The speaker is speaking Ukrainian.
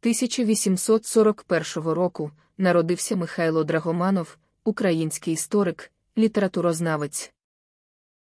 1841 року народився Михайло Драгоманов, український історик, літературознавець.